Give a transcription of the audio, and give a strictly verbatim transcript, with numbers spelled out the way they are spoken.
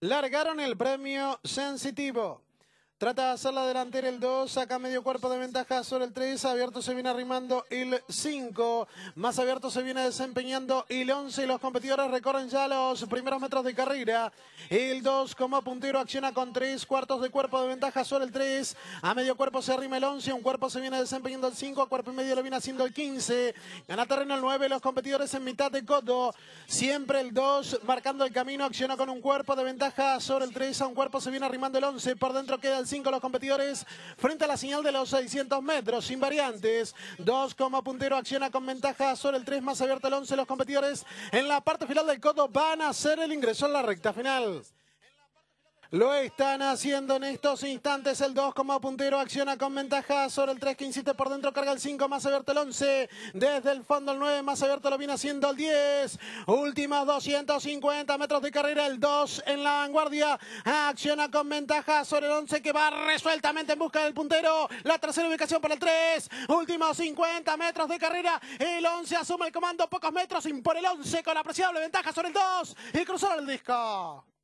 Largaron el premio Sensitivo. Trata de hacer la delantera el dos, saca medio cuerpo de ventaja sobre el tres, abierto se viene arrimando el cinco, más abierto se viene desempeñando el once y los competidores recorren ya los primeros metros de carrera. El dos como puntero acciona con tres cuartos de cuerpo de ventaja sobre el tres, a medio cuerpo se arrima el once, un cuerpo se viene desempeñando el cinco, a cuerpo y medio lo viene haciendo el quince, gana terreno el nueve, los competidores en mitad de codo, siempre el dos marcando el camino, acciona con un cuerpo de ventaja sobre el tres, a un cuerpo se viene arrimando el once, por dentro queda el cinco los competidores frente a la señal de los seiscientos metros, sin variantes. dos como puntero acciona con ventaja sobre el tres, más abierto el once. Los competidores en la parte final del codo van a hacer el ingreso en la recta final. Lo están haciendo en estos instantes. El dos como puntero acciona con ventaja sobre el tres que insiste por dentro, carga el cinco, más abierto el once. Desde el fondo el nueve, más abierto lo viene haciendo el diez. Últimos doscientos cincuenta metros de carrera. El dos en la vanguardia. Acciona con ventaja sobre el once que va resueltamente en busca del puntero. La tercera ubicación para el tres. Últimos cincuenta metros de carrera. El once asume el comando, pocos metros. Impone el once con apreciable ventaja sobre el dos. Y cruzó el disco.